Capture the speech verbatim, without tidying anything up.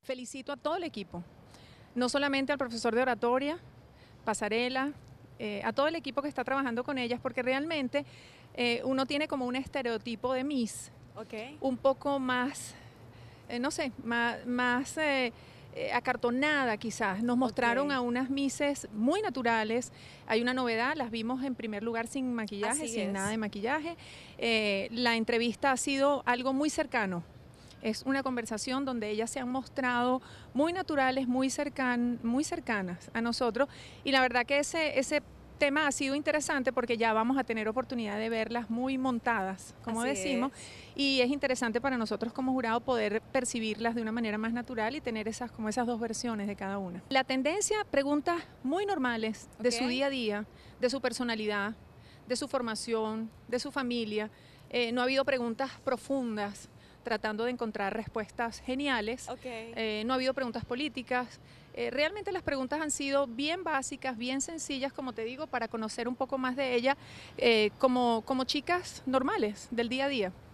Felicito a todo el equipo, no solamente al profesor de oratoria, pasarela, eh, a todo el equipo que está trabajando con ellas, porque realmente eh, uno tiene como un estereotipo de Miss, Okay. un poco más, eh, no sé, más, más eh, eh, acartonada quizás. Nos mostraron Okay. a unas Misses muy naturales. Hay una novedad, las vimos en primer lugar sin maquillaje, Así sin es. nada de maquillaje. Eh, la entrevista ha sido algo muy cercano. Es una conversación donde ellas se han mostrado muy naturales, muy, cercan, muy cercanas a nosotros, y la verdad que ese, ese tema ha sido interesante porque ya vamos a tener oportunidad de verlas muy montadas, como Así decimos, es. y es interesante para nosotros como jurado poder percibirlas de una manera más natural y tener esas, como esas dos versiones de cada una. La tendencia, preguntas muy normales de Okay. su día a día, de su personalidad, de su formación, de su familia. Eh, no ha habido preguntas profundas tratando de encontrar respuestas geniales. Okay. Eh, no ha habido preguntas políticas. Eh, realmente las preguntas han sido bien básicas, bien sencillas, como te digo, para conocer un poco más de ella, eh, como, como chicas normales del día a día.